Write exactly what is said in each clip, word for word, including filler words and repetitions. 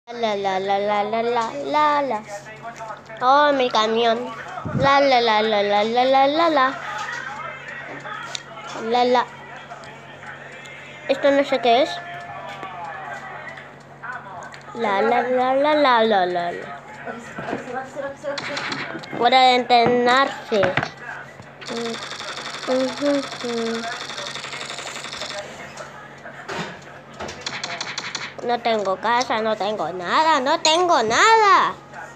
La la la la la la la la. Oh, mi camión. La la la la la la la la la. La la. Esto no sé qué es. La la la la la la la la. Hora de entrenarse. Mm, mm, mm, mm. No tengo casa, no tengo nada, no tengo nada.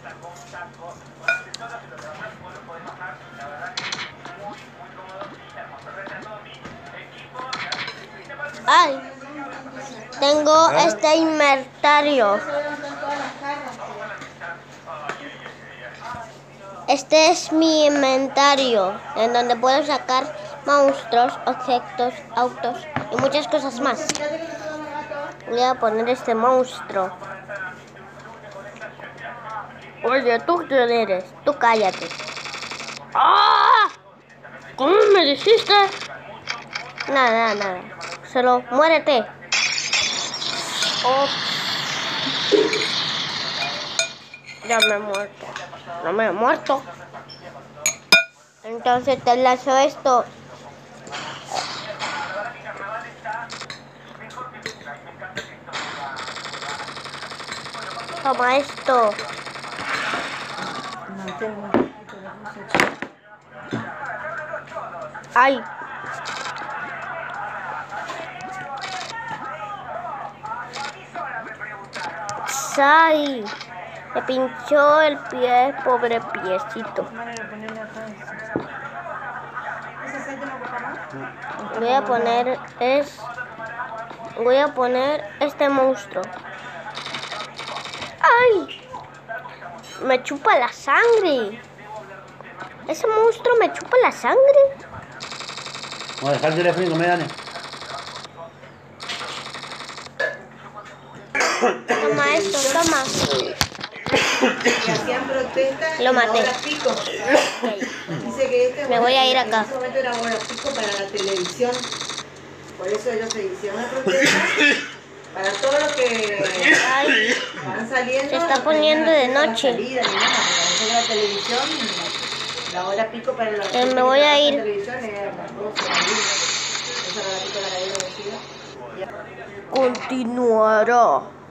Ay, tengo este inventario. Este es mi inventario, en donde puedo sacar monstruos, objetos, autos y muchas cosas más. Voy a poner este monstruo. Oye, ¿tú quién eres? Tú cállate. ¡Ah! ¿Cómo me dijiste? Nada, nada, nada. Solo muérete. Oh. Ya me he muerto. No me he muerto. Entonces te lanzo esto. Toma esto. Ay. Ay. Me pinchó el pie, pobre piecito. Voy a poner es. Voy a poner este monstruo. ¡Ay! Me chupa la sangre. Ese monstruo me chupa la sangre. Vamos a dejar el teléfono, me dan. Toma esto, toma. Lo maté. Okay. Me voy a ir acá. En ese momento era hora pico para la televisión. Por eso ellos se hicieron una protesta. Para todo lo que Ay, van saliendo. se está poniendo de noche. Salida, ni nada, porque la televisión, la hora pico para la eh, me voy a ir. televisión era las doce, esa era la pico de la cadena. Continuará.